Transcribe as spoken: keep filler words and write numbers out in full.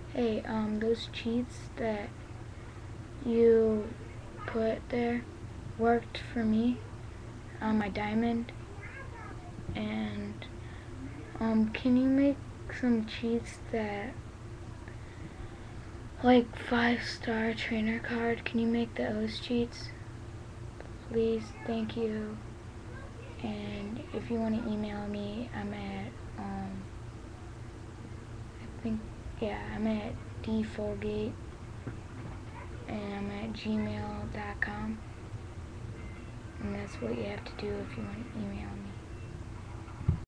Hey, um, those cheats that you put there worked for me on my diamond, and um, can you make some cheats that, like five star trainer card, can you make those cheats? Please, thank you. And if you want to email me, I'm at, um, I think, yeah, I'm at dfolgate, and I'm at gmail dot com. And that's what you have to do if you want to email me.